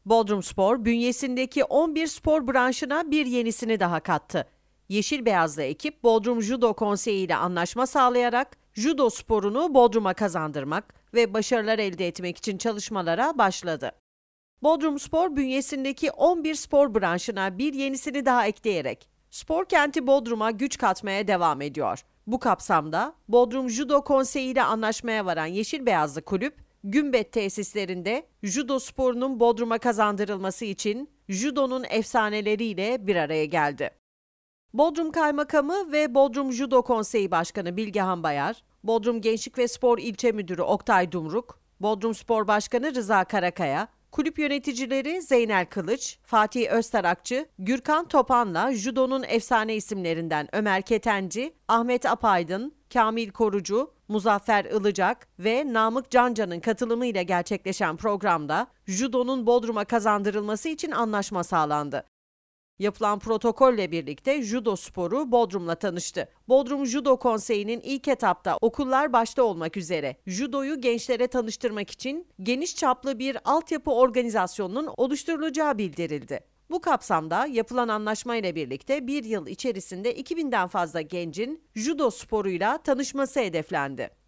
Bodrumspor, bünyesindeki 11 spor branşına bir yenisini daha kattı. Yeşil beyazlı ekip Bodrum Judo Konseyi ile anlaşma sağlayarak judo sporunu Bodrum'a kazandırmak ve başarılar elde etmek için çalışmalara başladı. Bodrumspor, bünyesindeki 11 spor branşına bir yenisini daha ekleyerek spor kenti Bodrum'a güç katmaya devam ediyor. Bu kapsamda Bodrum Judo Konseyi ile anlaşmaya varan Yeşil Beyazlı Kulüp, Gümbet tesislerinde judo sporunun Bodrum'a kazandırılması için judonun efsaneleriyle bir araya geldi. Bodrum Kaymakamı ve Bodrum Judo Konseyi Başkanı Bilgehan Bayar, Bodrum Gençlik ve Spor İlçe Müdürü Oktay Dumruk, Bodrum Spor Başkanı Rıza Karakaya, kulüp yöneticileri Zeynel Kılıç, Fatih Öztarakçı, Gürkan Topan'la judonun efsane isimlerinden Ömer Ketenci, Ahmet Apaydın, Kamil Korucu, Muzaffer Ilıcak ve Namık Cancan'ın katılımıyla gerçekleşen programda judonun Bodrum'a kazandırılması için anlaşma sağlandı. Yapılan protokolle birlikte judo sporu Bodrum'la tanıştı. Bodrum Judo Konseyi'nin ilk etapta okullar başta olmak üzere judoyu gençlere tanıştırmak için geniş çaplı bir altyapı organizasyonunun oluşturulacağı bildirildi. Bu kapsamda yapılan anlaşmayla birlikte bir yıl içerisinde 2000'den fazla gencin judo sporuyla tanışması hedeflendi.